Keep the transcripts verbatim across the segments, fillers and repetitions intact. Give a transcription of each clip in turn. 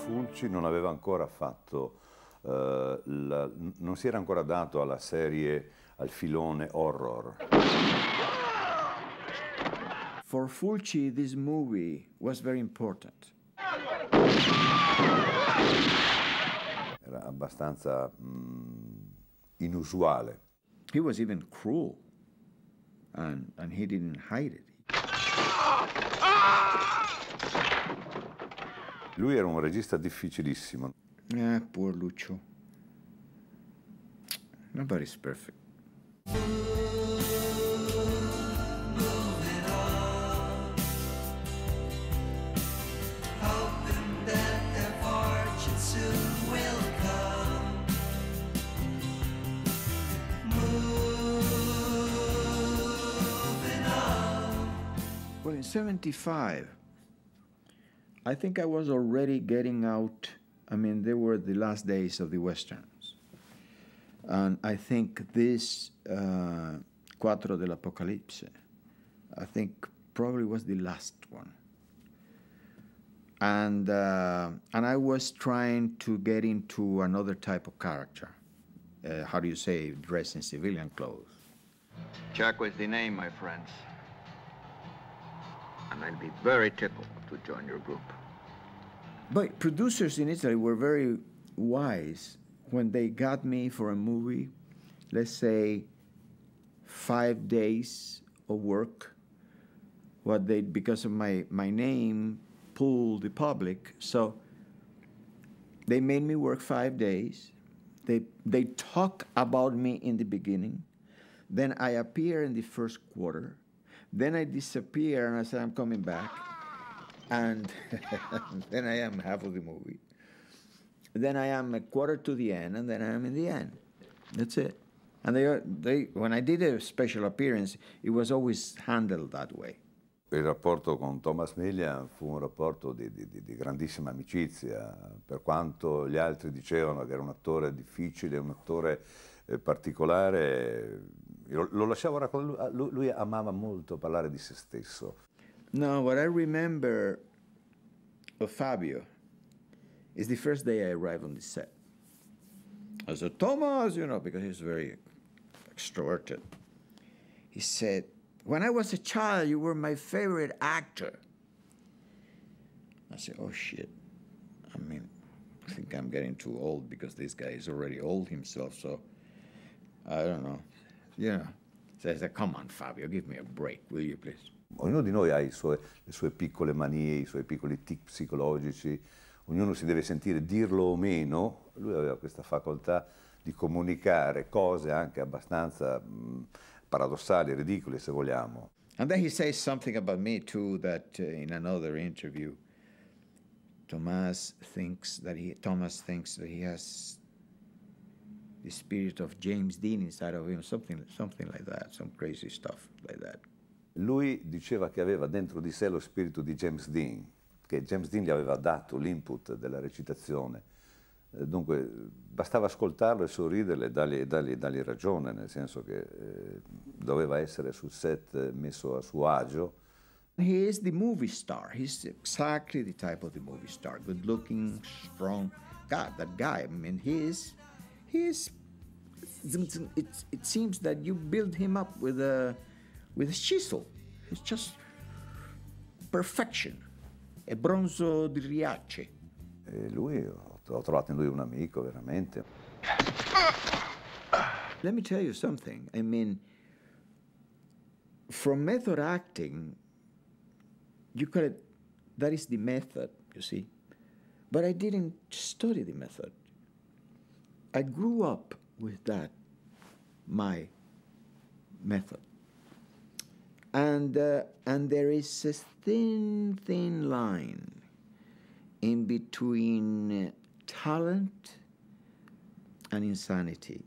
Fulci non aveva ancora fatto, eh, la, non si era ancora dato alla serie, al filone horror. For Fulci, this movie was very important. Era abbastanza mm, inusuale. He was even cruel, and, and he didn't hide it. Lui era un regista difficilissimo. Ah, poor Lucio. Nobody's perfect. Well, in seventy-five, I think I was already getting out. I mean, they were the last days of the Westerns. And I think this uh, Cuatro dell'Apocalipse, I think probably was the last one. And, uh, and I was trying to get into another type of character. Uh, how do you say, dress in civilian clothes? Check with the name, my friends. And I'll be very tickled to join your group. But producers in Italy were very wise when they got me for a movie, let's say five days of work, what they, because of my, my name, pulled the public. So they made me work five days. They, they talk about me in the beginning. Then I appear in the first quarter. Then I disappear and I say, I'm coming back. And then I am half of the movie. Then I am a quarter to the end, and then I am in the end. That's it. And they, they, when I did a special appearance, it was always handled that way. Il rapporto con Thomas Millian fu un rapporto di, di, di grandissima amicizia, per quanto gli altri dicevano che era un attore difficile, un attore eh, particolare, io lo lasciavo raccontare, lui, lui amava molto parlare di se stesso. No, what I remember of Fabio is the first day I arrived on the set. I said, Thomas, you know, because he's very extroverted. He said, when I was a child, you were my favorite actor. I said, oh, shit. I mean, I think I'm getting too old because this guy is already old himself, so I don't know. You know. So I said, come on, Fabio, give me a break, will you, please? Ognuno di noi ha i suoi, le sue piccole manie, i suoi piccoli tic psicologici, ognuno si deve sentire dirlo o meno. Lui aveva questa facoltà di comunicare cose anche abbastanza mh, paradossali, ridicole se vogliamo. And then he says something about me too, that uh, in another interview, Thomas thinks that he, Thomas thinks that he has the spirit of James Dean inside of him, something, something like that, some crazy stuff like that. Lui diceva che aveva dentro di sé lo spirito di James Dean, che James Dean gli aveva dato l'input della recitazione. Dunque bastava ascoltarlo e sorriderle e dargli, dargli, dargli ragione, nel senso che eh, doveva essere sul set messo a suo agio. He is the movie star. He's exactly the type of the movie star. Good looking, strong. God, that guy, I mean, he is, he is, it, it seems that you build him up with a, with a chisel. It's just perfection. E bronzo di Riace. E lui, ho trovato in lui un amico, veramente. Let me tell you something. I mean, from method acting, you call it, that is the method, you see. But I didn't study the method. I grew up with that, my method. And, uh, and there is a thin, thin line in between talent and insanity.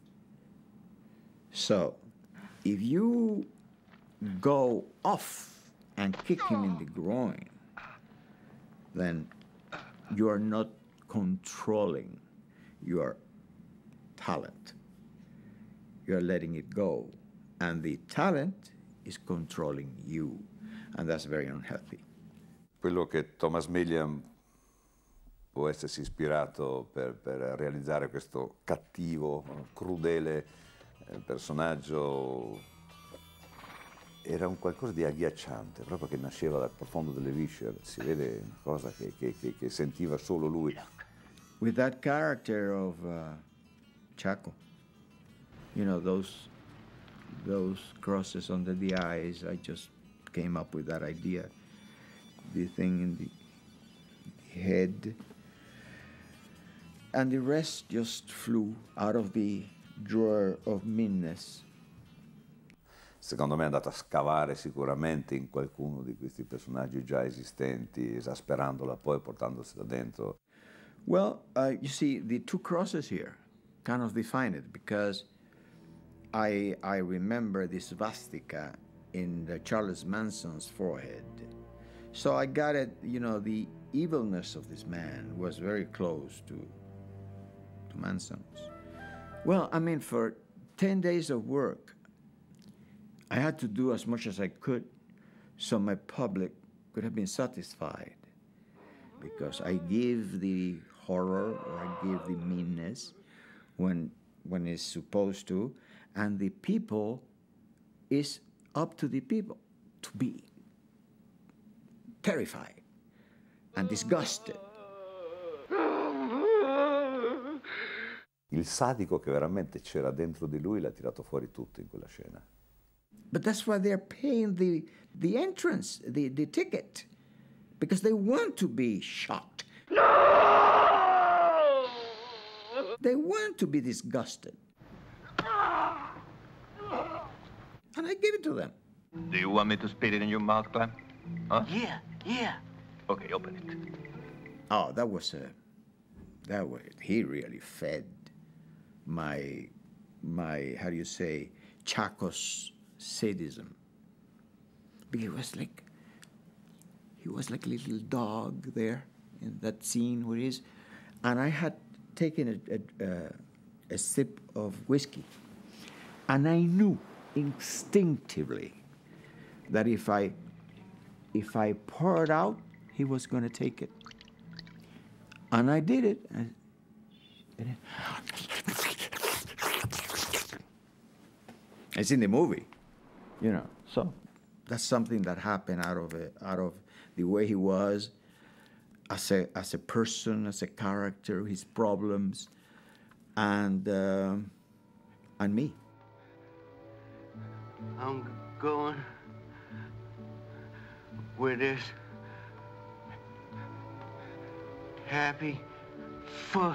So, if you go off and kick him in the groin, then you are not controlling your talent. You are letting it go. And the talent is controlling you. And that's very unhealthy. Quello che Thomas Millian Può essersi ispirato per, per realizzare questo cattivo, crudele eh, personaggio. Era un qualcosa di agghiacciante, proprio che nasceva dal profondo delle viscere. Si vede una cosa che, che, che, che sentiva solo lui. With that character of uh, Chaco, you know, those, those crosses under the eyes, I just came up with that idea. The thing in the head. And the rest just flew out of the drawer of meanness. Secondo me è andato a scavare sicuramente in qualcuno di questi personaggi già esistenti, esasperandola poi e portandosela dentro. Well, uh, you see, the two crosses here kind of define it, because I, I remember the swastika in the Charles Manson's forehead. So I got it, you know, the evilness of this man was very close to, to Manson's. Well, I mean, for ten days of work, I had to do as much as I could so my public could have been satisfied, because I give the horror or I give the meanness when, when it's supposed to, and the people is up to the people to be terrified and disgusted. Il sadico che veramente c'era dentro di lui l'ha tirato fuori tutto in quella scena. But that's why they're paying the, the entrance, the, the ticket, because they want to be shocked. No! They want to be disgusted. And I give it to them. Do you want me to spit it in your mouth, Clem? Huh? Yeah, yeah. Okay, open it. Oh, that was a, that was, he really fed my, my, how do you say, Chaco's sadism. Because he was like, he was like a little dog there in that scene where he is. And I had taken a, a, a sip of whiskey. And I knew instinctively that if I, if I poured out, he was going to take it. And I did it. And it it's in the movie, you know. So that's something that happened out of it, out of the way he was as a as a person, as a character, his problems, and uh, and me. I'm going with this happy foot.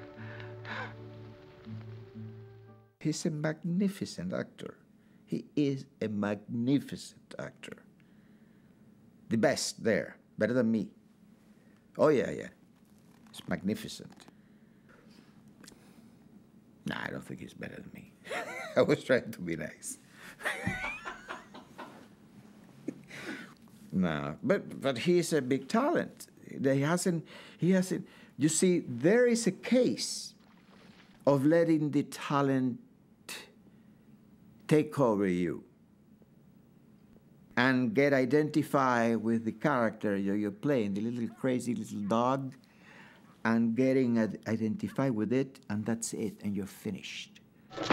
He's a magnificent actor. He is a magnificent actor. The best there, better than me. Oh, yeah, yeah. It's magnificent. Nah, I don't think he's better than me. I was trying to be nice. No, but but he is a big talent. He hasn't. He hasn't. You see, there is a case of letting the talent take over you and get identified with the character you're playing, the little crazy little dog, and getting identified with it, and that's it, and you're finished.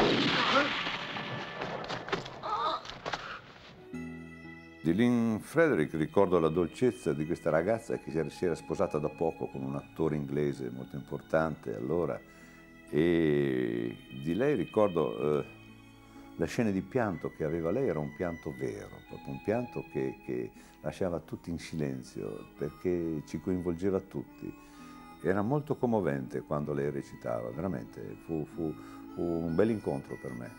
Di Lynn Frederick ricordo la dolcezza di questa ragazza che si era sposata da poco con un attore inglese molto importante allora, e di lei ricordo eh, la scena di pianto che aveva lei. Era un pianto vero, proprio un pianto che, che lasciava tutti in silenzio perché ci coinvolgeva tutti. Era molto commovente quando lei recitava, veramente fu, fu, fu un bel incontro per me.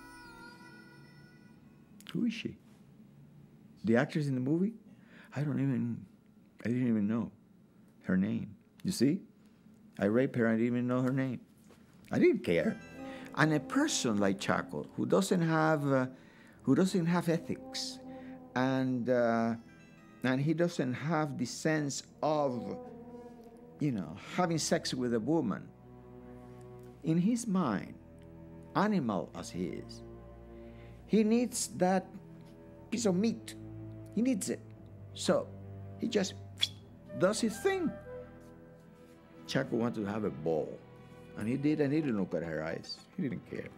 Who is she? The actress in the movie? I don't even, I didn't even know her name. You see? I raped her, I didn't even know her name. I didn't care. And a person like Chaco, who doesn't have, uh, who doesn't have ethics, and uh, and he doesn't have the sense of, you know, having sex with a woman. In his mind, animal as he is, he needs that piece of meat. He needs it. So he just does his thing. Chaco wanted to have a ball. And he did, and he didn't look at her eyes. He didn't care.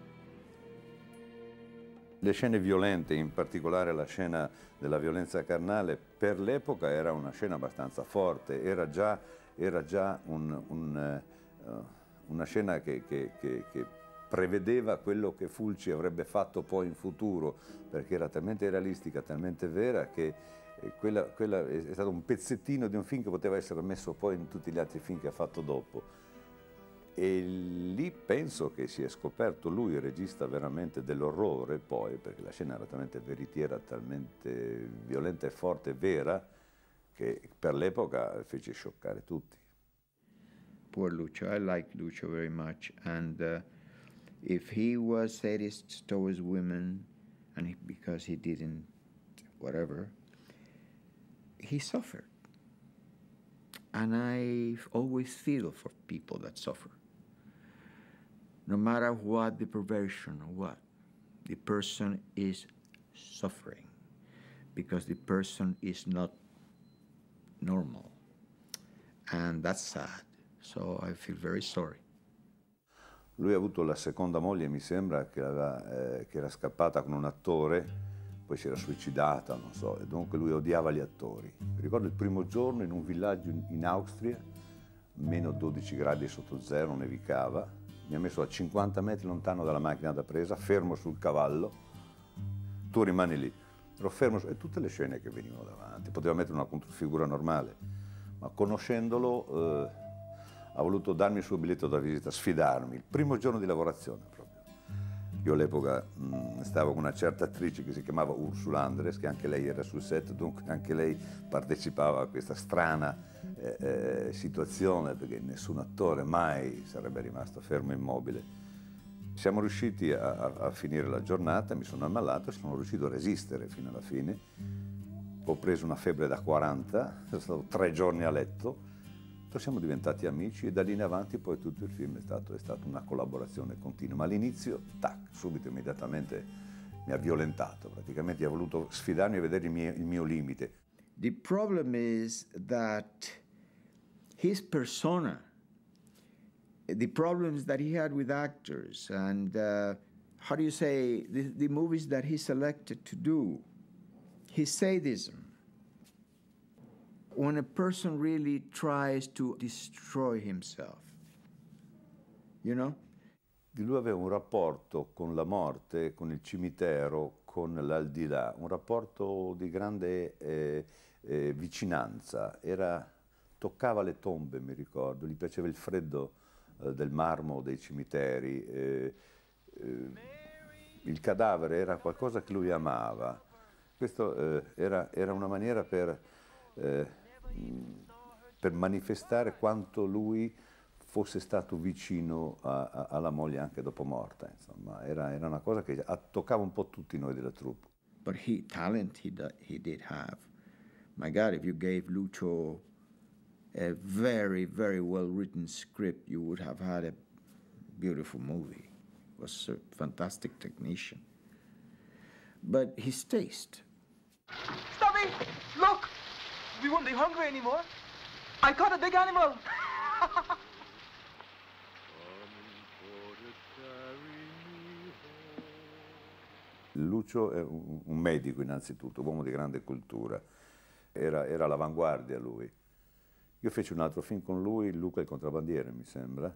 Le scene violente, in particolare la scena della violenza carnale, per l'epoca era una scena abbastanza forte, era già, era già un, un, uh, una scena che, che, che, che prevedeva quello che Fulci avrebbe fatto poi in futuro, perché era talmente realistica, talmente vera, che eh, quella, quella è stato un pezzettino di un film che poteva essere messo poi in tutti gli altri film che ha fatto dopo. E lì penso che si è scoperto lui, il regista veramente dell'orrore poi, perché la scena era talmente veritiera, talmente violenta e forte e vera, che per l'epoca fece scioccare tutti. Poor Lucio. I liked Lucio very much. And uh, if he was sadist towards women, and he, because he didn't, whatever, he suffered. And I always feel for people that suffer. No matter what the perversion or what, the person is suffering because the person is not normal. And that's sad. So I feel very sorry. Lui ha avuto la seconda moglie, mi sembra, che, aveva, eh, che era scappata con un attore, poi si era suicidata, non so, e dunque lui odiava gli attori. Mi ricordo il primo giorno in un villaggio in, in Austria, meno dodici gradi sotto zero, nevicava, mi ha messo a cinquanta metri lontano dalla macchina da presa, fermo sul cavallo, tu rimani lì. Ero fermo, e tutte le scene che venivano davanti, poteva mettere una controfigura normale, ma conoscendolo eh, ha voluto darmi il suo biglietto da visita, sfidarmi, il primo giorno di lavorazione proprio. Io all'epoca stavo con una certa attrice che si chiamava Ursula Andres, che anche lei era sul set, dunque anche lei partecipava a questa strana eh, eh, situazione, perché nessun attore mai sarebbe rimasto fermo immobile. Siamo riusciti a, a, a finire la giornata, mi sono ammalato e sono riuscito a resistere fino alla fine. Ho preso una febbre da quaranta, sono stato tre giorni a letto. Siamo diventati amici e da lì in avanti poi tutto il film è stato, è stata una collaborazione continua, ma all'inizio, tac, subito, immediatamente mi ha violentato, praticamente ha voluto sfidarmi a vedere il mio, il mio limite. The problem is that his persona, the problems that he had with actors and uh, how do you say, the, the movies that he selected to do, his sadism. When a person really tries to destroy himself, you know? Di lui aveva un rapporto con la morte, con il cimitero, con l'aldilà, un rapporto di grande eh, eh, vicinanza. Era, toccava le tombe, mi ricordo, gli piaceva il freddo eh, del marmo dei cimiteri. Eh, eh, il cadavere era qualcosa che lui amava. Questo eh, era, era una maniera per... Eh, per manifestare quanto lui fosse stato vicino a, a, alla moglie anche dopo morta, insomma, era, era una cosa che toccava un po' tutti noi della troupe. But he, talent he, he did have. My God, if you gave Lucio a very, very well-written script, you would have had a beautiful movie. He was a fantastic technician. But his taste. Stop it! Look! We won't be hungry anymore. I caught a big animal. Lucio è un, un medico innanzitutto, uomo di grande cultura. Era, era all'avanguardia lui. Io feci un altro film con lui, Luca il contrabbandiere, mi sembra.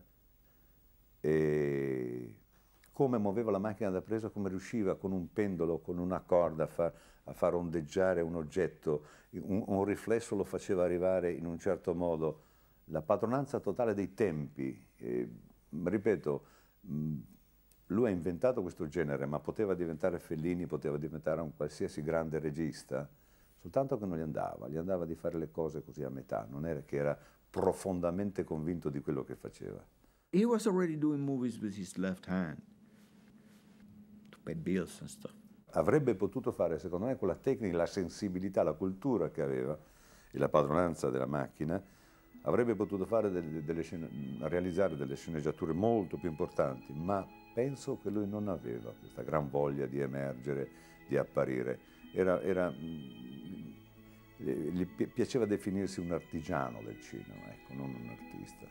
E come muoveva la macchina da presa, come riusciva con un pendolo, con una corda a far, a far ondeggiare un oggetto, un, un riflesso lo faceva arrivare in un certo modo. La padronanza totale dei tempi, eh, ripeto, mh, lui ha inventato questo genere, ma poteva diventare Fellini, poteva diventare un qualsiasi grande regista, soltanto che non gli andava, gli andava di fare le cose così a metà, non era che era profondamente convinto di quello che faceva. He was already doing movies with his left hand to pay bills and stuff. Avrebbe potuto fare, secondo me, con la tecnica, la sensibilità, la cultura che aveva e la padronanza della macchina, avrebbe potuto fare delle, delle scene, realizzare delle sceneggiature molto più importanti, ma penso che lui non aveva questa gran voglia di emergere, di apparire. Era, era, Gli pi- piaceva definirsi un artigiano del cinema, ecco, non un artista.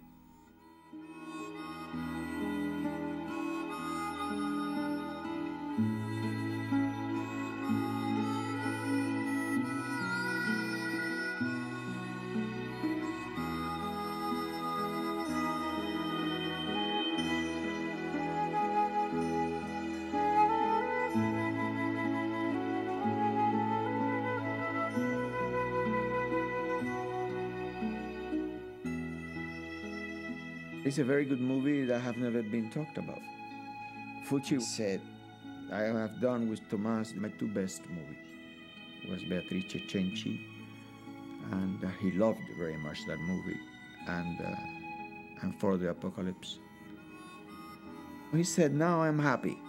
It's a very good movie that have never been talked about. Fulci said, I have done with Tomas my two best movies. It was Beatrice Cenci, and uh, he loved very much that movie, and, uh, and For the Apocalypse. He said, now I'm happy.